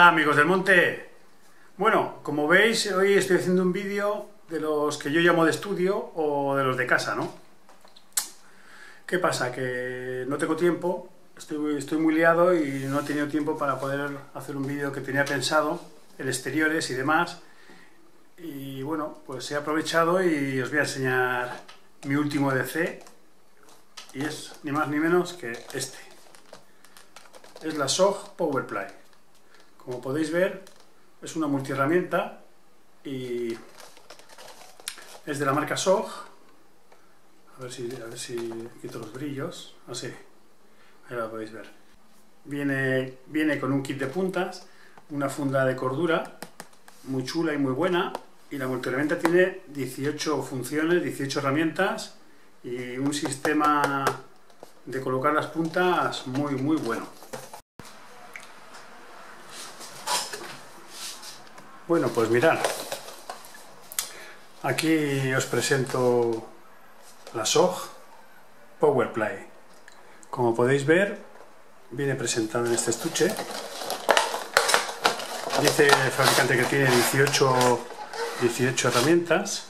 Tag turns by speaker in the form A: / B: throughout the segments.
A: Hola amigos del monte. Bueno, como veis, hoy estoy haciendo un vídeo de los que yo llamo de estudio o de los de casa, ¿no? ¿Qué pasa? Que no tengo tiempo, estoy muy liado y no he tenido tiempo para poder hacer un vídeo que tenía pensado, en exteriores y demás. Y bueno, pues he aprovechado y os voy a enseñar mi último EDC, y es ni más ni menos que este. Es la SOG Powerplay. Como podéis ver, es una multiherramienta y es de la marca SOG. A ver si quito los brillos. Así, ahí la podéis ver. Viene con un kit de puntas, una funda de cordura muy chula y muy buena, y la multiherramienta tiene 18 funciones, 18 herramientas y un sistema de colocar las puntas muy bueno. Bueno, pues mirad, aquí os presento la SOG Powerplay. Como podéis ver, viene presentado en este estuche. Dice el fabricante que tiene 18 herramientas.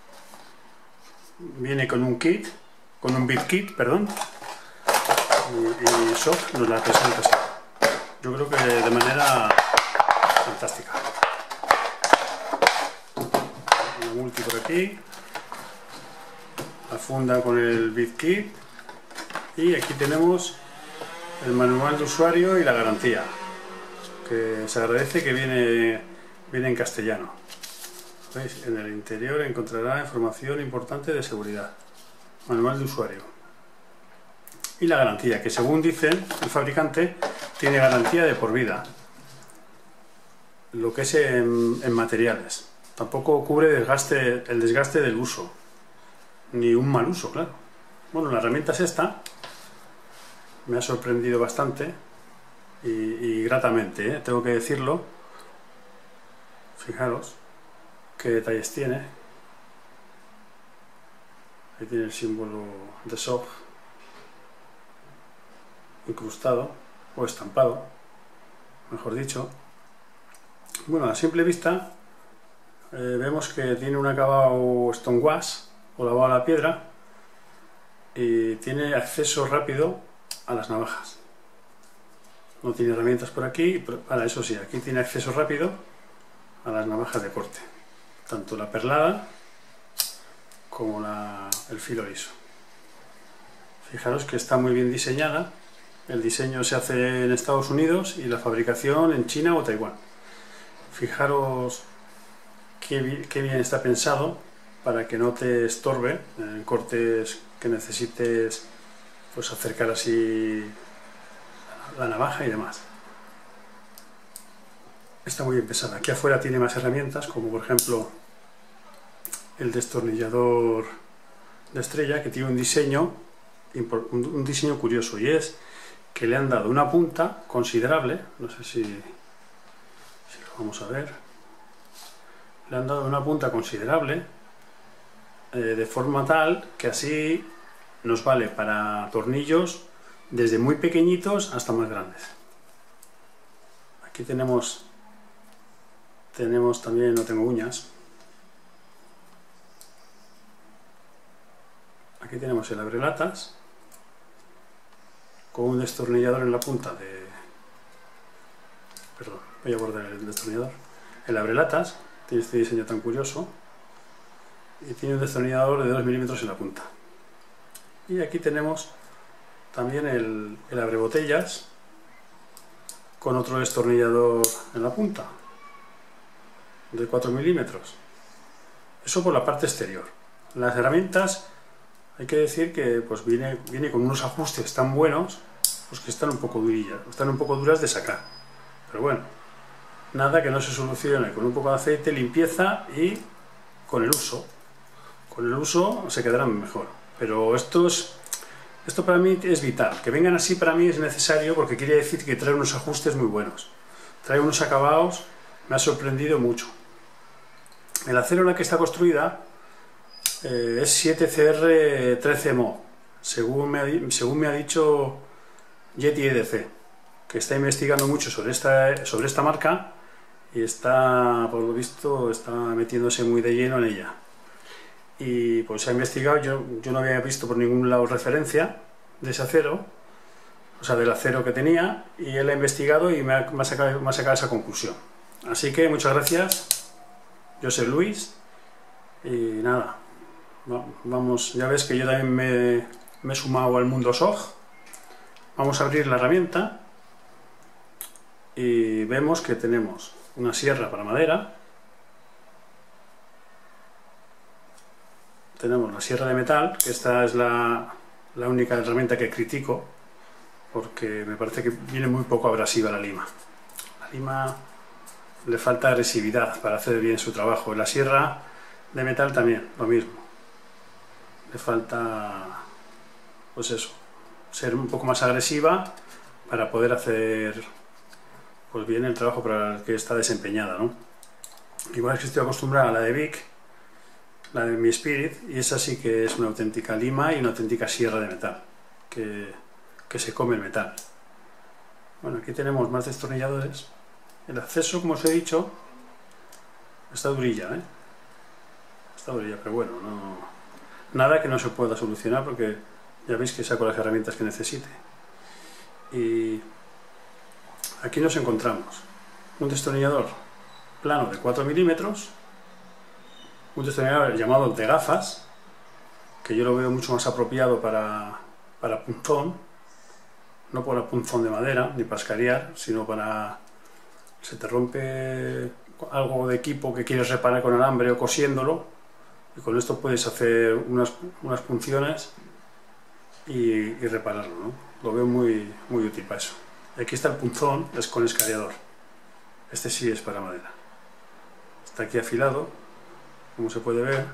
A: Viene con un kit, con un bit kit, perdón. Y SOG nos la presenta así. Yo creo que de manera fantástica. Multi por aquí, la funda con el bit kit, y aquí tenemos el manual de usuario y la garantía, que se agradece que viene en castellano. ¿Veis? En el interior encontrará información importante de seguridad, manual de usuario y la garantía, que según dice el fabricante tiene garantía de por vida, lo que es en materiales. Tampoco cubre el desgaste del uso, ni un mal uso, claro. Bueno, la herramienta es esta, me ha sorprendido bastante y gratamente, tengo que decirlo. Fijaros qué detalles tiene. Ahí tiene el símbolo de SOG incrustado, o estampado, mejor dicho. Bueno, a simple vista vemos que tiene un acabado stonewash o lavado a la piedra, y tiene acceso rápido a las navajas. No tiene herramientas por aquí, pero para eso sí, aquí tiene acceso rápido a las navajas de corte, tanto la perlada como el filo liso. Fijaros que está muy bien diseñada. El diseño se hace en Estados Unidos y la fabricación en China o Taiwán. Fijaros qué bien está pensado para que no te estorbe en cortes que necesites, pues acercar así la navaja y demás. Está muy bien pesada. Aquí afuera tiene más herramientas, como por ejemplo el destornillador de estrella, que tiene un diseño curioso, y es que le han dado una punta considerable. No sé si lo vamos a ver. Le han dado una punta considerable, de forma tal que así nos vale para tornillos desde muy pequeñitos hasta más grandes. Aquí tenemos también, no tengo uñas, aquí tenemos el abrelatas con un destornillador en la punta perdón, voy a guardar el destornillador. El abrelatas tiene este diseño tan curioso y tiene un destornillador de 2 milímetros en la punta. Y aquí tenemos también el abrebotellas con otro destornillador en la punta de 4 milímetros. Eso por la parte exterior. Las herramientas, hay que decir que pues viene con unos ajustes tan buenos, pues que están un poco duras de sacar, pero bueno, nada que no se solucione con un poco de aceite, limpieza y con el uso. Con el uso se quedarán mejor. Pero esto para mí es vital. Que vengan así para mí es necesario, porque quiere decir que trae unos ajustes muy buenos. Trae unos acabados, me ha sorprendido mucho. El acero en el que está construida es 7CR13 MO, según me ha dicho Yeti EDC. que está investigando mucho sobre esta marca y está, por lo visto, está metiéndose muy de lleno en ella. Y pues ha investigado, yo no había visto por ningún lado referencia de ese acero, o sea, del acero que tenía, y él ha investigado y me ha sacado esa conclusión. Así que muchas gracias, yo soy Luis, y nada, vamos, ya ves que yo también me he sumado al mundo SOG. Vamos a abrir la herramienta y vemos que tenemos una sierra para madera, tenemos la sierra de metal, que esta es la única herramienta que critico, porque me parece que viene muy poco abrasiva la lima. La lima le falta agresividad para hacer bien su trabajo. En la sierra de metal también, lo mismo. Le falta, pues eso, ser un poco más agresiva para poder hacer pues bien el trabajo para el que está desempeñada, ¿no? Igual es que estoy acostumbrada a la de Vic, la de mi Spirit, y esa sí que es una auténtica lima y una auténtica sierra de metal, que se come el metal. Bueno, aquí tenemos más destornilladores. El acceso, como os he dicho, está durilla, ¿eh? Está durilla, pero bueno, nada que no se pueda solucionar, porque ya veis que saco las herramientas que necesite. Y aquí nos encontramos un destornillador plano de 4 milímetros, un destornillador llamado de gafas, que yo lo veo mucho más apropiado para punzón, no para punzón de madera ni para escariar, sino para, se te rompe algo de equipo que quieres reparar con alambre o cosiéndolo, y con esto puedes hacer unas punciones y repararlo, ¿no? Lo veo muy útil para eso. Y aquí está el punzón, es con escariador. Este sí es para madera. Está aquí afilado, como se puede ver,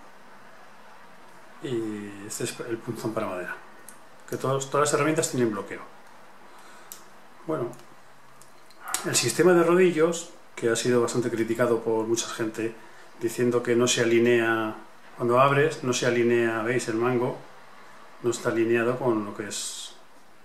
A: y este es el punzón para madera. Que todas las herramientas tienen bloqueo. Bueno, el sistema de rodillos, que ha sido bastante criticado por mucha gente, diciendo que no se alinea, cuando abres, no se alinea, ¿veis? El mango no está alineado con lo que es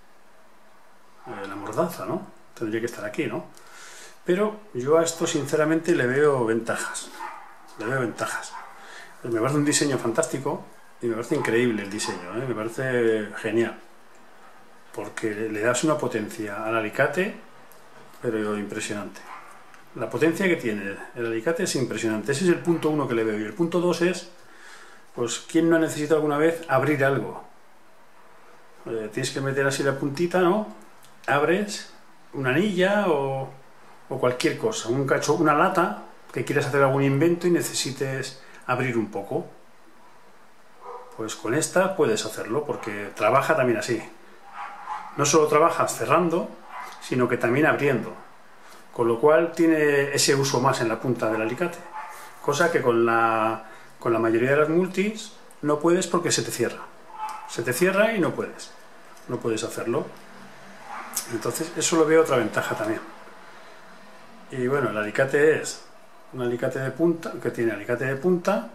A: la mordaza, ¿no? Tendría que estar aquí, ¿no? Pero yo a esto sinceramente le veo ventajas. Le veo ventajas. Me parece un diseño fantástico y me parece increíble el diseño, ¿eh? Me parece genial. Porque le das una potencia al alicate, pero impresionante. La potencia que tiene el alicate es impresionante. Ese es el punto 1 que le veo. Y el punto 2 es, pues, ¿quién no ha necesitado alguna vez abrir algo? Tienes que meter así la puntita, ¿no? Abres una anilla o cualquier cosa, un cacho, una lata, que quieras hacer algún invento y necesites abrir un poco. Pues con esta puedes hacerlo, porque trabaja también así. No solo trabajas cerrando, sino que también abriendo. Con lo cual tiene ese uso más en la punta del alicate. Cosa que con la mayoría de las multis no puedes porque se te cierra. Se te cierra y no puedes. No puedes hacerlo. Entonces eso lo veo otra ventaja también. Y bueno, el alicate es un alicate de punta, que tiene alicate de punta,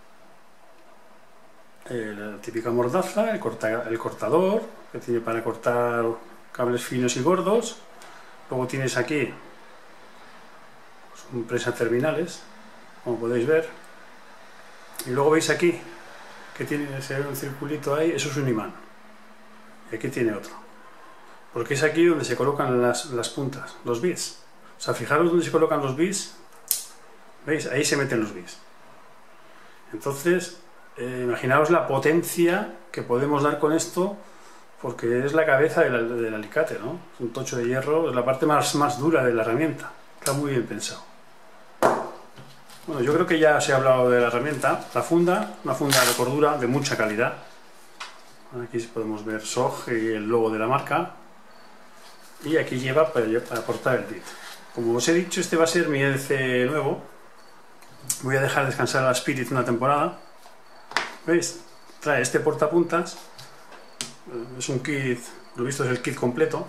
A: la típica mordaza, el cortador, que tiene para cortar cables finos y gordos. Luego tienes aquí pues, presas terminales, como podéis ver. Y luego veis aquí que tiene un circulito ahí, eso es un imán. Y aquí tiene otro. Porque es aquí donde se colocan las puntas, los bits. O sea, fijaros dónde se colocan los bits. ¿Veis? Ahí se meten los bits. Entonces, imaginaos la potencia que podemos dar con esto, porque es la cabeza del alicate, ¿no? Es un tocho de hierro, es la parte más dura de la herramienta. Está muy bien pensado. Bueno, yo creo que ya se ha hablado de la herramienta. La funda, una funda de cordura de mucha calidad. Aquí podemos ver SOG y el logo de la marca. Y aquí lleva para cortar el bit. Como os he dicho, este va a ser mi EDC nuevo. Voy a dejar descansar a la Spirit una temporada. ¿Veis? Trae este portapuntas. Es un kit, lo visto es el kit completo.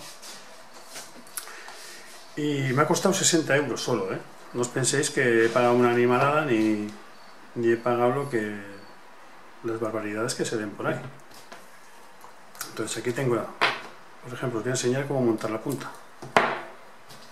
A: Y me ha costado 60 euros solo, ¿eh? No os penséis que he pagado una animalada ni he pagado las barbaridades que se ven por ahí. Entonces aquí tengo, por ejemplo, os voy a enseñar cómo montar la punta.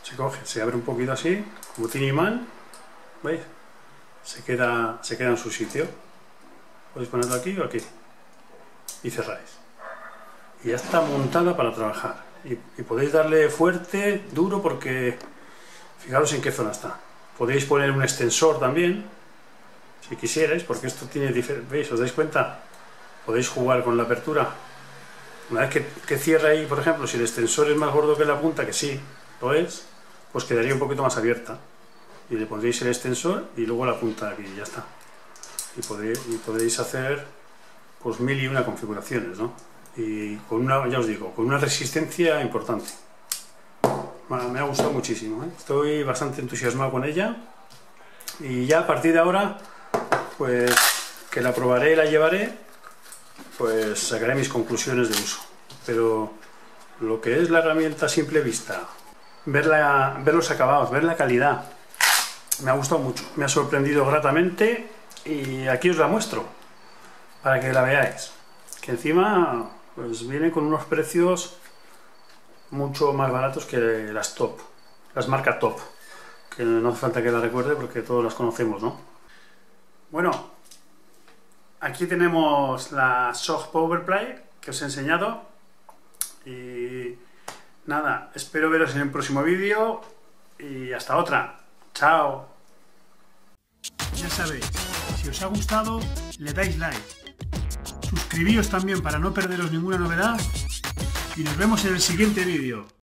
A: se coge, se abre un poquito así, como tiene imán, ¿veis? Se queda en su sitio. Podéis ponerlo aquí o aquí y cerráis. Y ya está montada para trabajar. Y podéis darle fuerte, duro, porque fijaros en qué zona está. Podéis poner un extensor también, si quisierais, porque esto tiene diferentes... ¿Veis? ¿Os dais cuenta? Podéis jugar con la apertura. Una vez que cierra ahí, por ejemplo, si el extensor es más gordo que la punta, que sí, lo es, pues quedaría un poquito más abierta. Y le pondréis el extensor y luego la punta aquí, y ya está. Y podréis hacer pues 1001 configuraciones, ¿no? Y con una, ya os digo, con una resistencia importante. Me ha gustado muchísimo, ¿eh? Estoy bastante entusiasmado con ella. Y ya a partir de ahora, pues que la probaré y la llevaré, pues sacaré mis conclusiones de uso. Pero lo que es la herramienta a simple vista, ver los acabados, ver la calidad, me ha gustado mucho, me ha sorprendido gratamente y aquí os la muestro para que la veáis. Que encima pues viene con unos precios mucho más baratos que las top, las marcas top, que no hace falta que las recuerde porque todos las conocemos, ¿no? Bueno, aquí tenemos la SOG Powerplay que os he enseñado y nada, espero veros en el próximo vídeo y hasta otra. ¡Chao! Ya sabéis, si os ha gustado, le dais like. Suscribíos también para no perderos ninguna novedad y nos vemos en el siguiente vídeo.